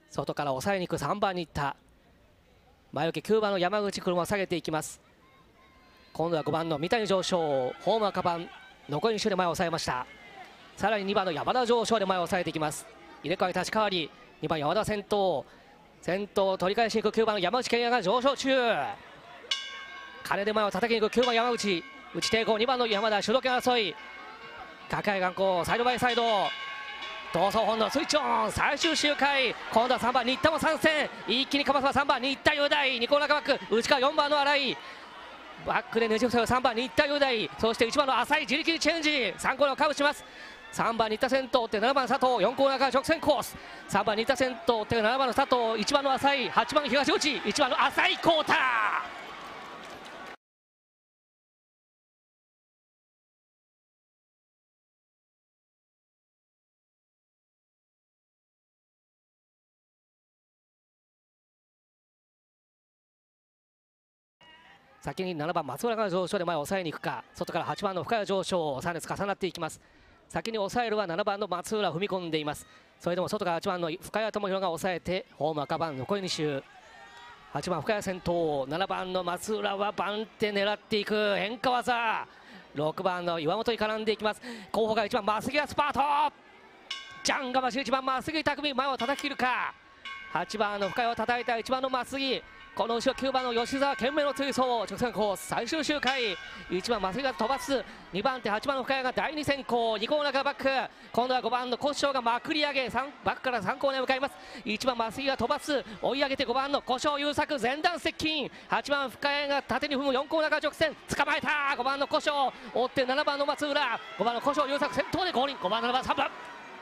外から抑えに行く3番に行った。前受け9番の山口車を下げていきます。今度は5番の三谷上昇、ホーム赤番残り2周で前を抑えました。さらに2番の山田上昇で前を抑えていきます。入れ替え立ち替わり、2番山田先頭を取り返しに行く9番の山口健也が上昇中。金で前を叩きに行く9番山口、内抵抗2番の山田主導権争い、抱え眼光サイドバイサイド、闘争本能スイッチオン、最終周回、今度は3番新田も参戦、一気にかますは3番新田雄大、2コーナーバック内から4番の新井、バックでねじ伏せる3番新田雄大、そして1番の浅井自力にチェンジ、3コーナーをカーブします。3番新田先頭追って7番佐藤、4コーナーから直線コース、3番新田先頭追って7番の佐藤、1番の浅井、8番の東口、1番の浅井浩太。先に7番松浦が上昇で前を抑えに行くか、外から8番の深谷上昇、3列重なっていきます。先に抑えるは7番の松浦、踏み込んでいます。それでも外から8番の深谷智弘が抑えてホーム赤番残り2周、8番深谷先頭、7番の松浦は番手狙っていく変化技、6番の岩本に絡んでいきます。後方から1番増木がスパート、ジャンが増1番増木匠、前を叩き切るか、8番の深谷を叩いた1番の増木、この後ろ9番の吉沢懸命の追走、直線コース最終周回、1番増木が飛ばす、2番手8番の深谷が第2先行、2コーナーからバック、今度は5番の古性がまくり上げ、バックから3コーナーへ向かいます。1番増木が飛ばす、追い上げて5番の古性優作前段接近、8番深谷が縦に踏む4コーナーから直線、捕まえた、5番の古性追って7番の松浦、5番の古性優作先頭で合輪、5番7番3番。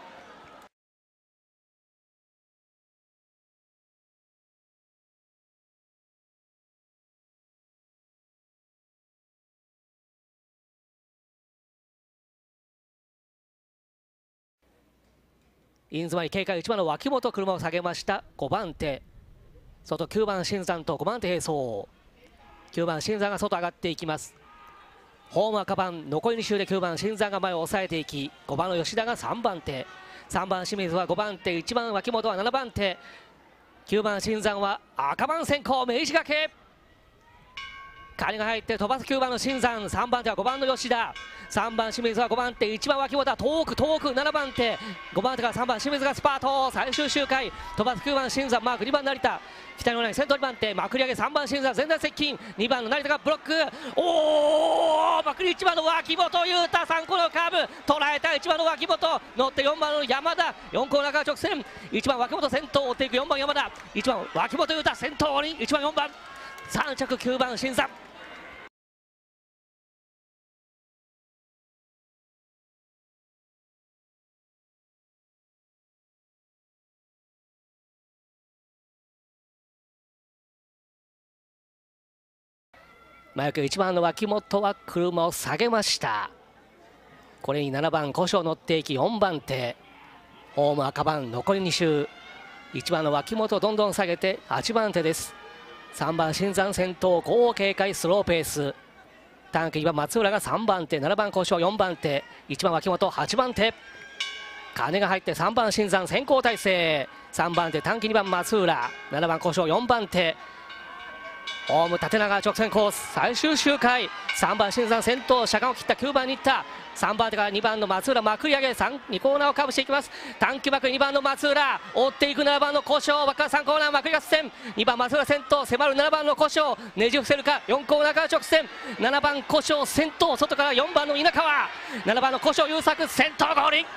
イン詰まり警戒、1番の脇本車を下げました。5番手外、9番新山と5番手並走、9番新山が外上がっていきます。ホーム赤番残り2周で9番新山が前を抑えていき、5番の吉田が3番手、3番清水は5番手、1番脇本は7番手、9番新山は赤番先行、明治がけ金が入って飛ばす9番の新山、3番手は5番の吉田、3番清水は5番手、1番脇本は遠く7番手、5番手から3番清水がスパート、最終周回飛ばす9番新山、マーク2番成田、北のライン先頭2番手まくり上げ、3番新山前段接近、2番の成田がブロック、おおまくり1番の脇本雄太、3コーナーカーブ捉えた、1番の脇本乗って4番の山田、4コーナーから直線、1番脇本先頭追っていく4番山田、1番脇本雄太先頭に1番4番、3着9番新山。前受け1番の脇本は車を下げました。これに7番古性乗っていき、4番手ホーム赤番残り2周、1番の脇本どんどん下げて8番手です。3番新山先頭、後方警戒スローペース、短期2番松浦が3番手、7番古性4番手、1番脇本8番手、金が入って3番新山先行体制、3番手短期2番松浦、7番古性4番手、ホーム縦長直線コース最終周回、3番新山先頭、車間を切った9番に行った、3番手から2番の松浦まくり上げ、2コーナーをカーブしていきます。短期バック2番の松浦追っていく7番の古性、バックから3コーナーまくり合戦、2番松浦先頭迫る7番の古性、ねじ伏せるか、4コーナーから直線、7番古性先頭、外から4番の稲川、7番の古性優作先頭合輪。